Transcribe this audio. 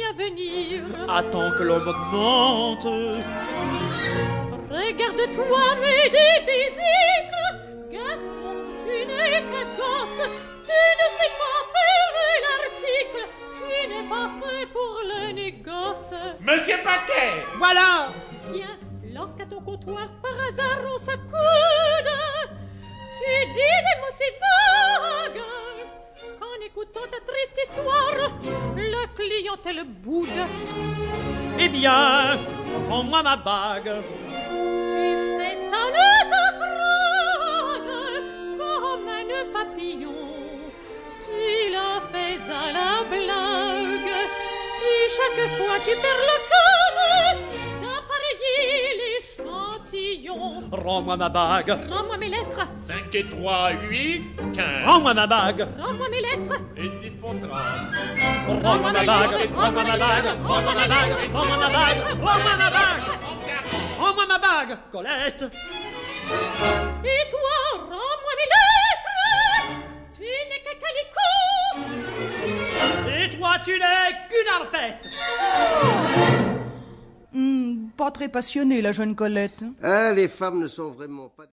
à venir. Attends que l'homme augmente. Regarde-toi, mais des bisiques. Gaston, tu n'es qu'un gosse. Tu ne sais pas faire l'article. Tu n'es pas fait pour le négoce. Monsieur Paquet! Voilà! Tiens, lorsqu'à ton comptoir, par hasard, on s'accoude, tu dis des mots si vagues qu'en écoutant ta triste histoire, la clientèle boude. Eh bien, rends-moi ma bague. Tu festonnes ta phrase comme un papillon. Tu la fais à la blague et chaque fois tu perds la case d'appareiller l'échantillon. Rends-moi ma bague. Rends-moi mes lettres. 5 et 3, 8, 15. Rends-moi ma bague. Rends-moi mes lettres. Et 10 font 30. Rends-moi ma bague. Rends-moi ma bague. Rends-moi ma bague. Rends-moi ma bague. Rends-moi ma bague. Rends-moi ma bague, Colette. Et toi, rends-moi mes lettres. Tu n'es qu'un calicot. Et toi, tu n'es qu'une arpette. Pas très passionnée, la jeune Colette. Ah, les femmes ne sont vraiment pas...